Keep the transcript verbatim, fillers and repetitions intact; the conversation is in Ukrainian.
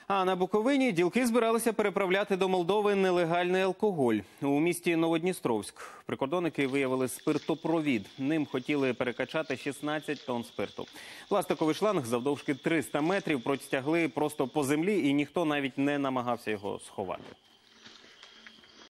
А на Буковині ділки збиралися переправляти до Молдови нелегальний алкоголь. У місті Новодністровськ прикордонники виявили спиртопровід. Ним хотіли перекачати шістнадцять тонн спирту. Пластиковий шланг завдовжки триста метрів протягли просто по землі, і ніхто навіть не намагався його сховати.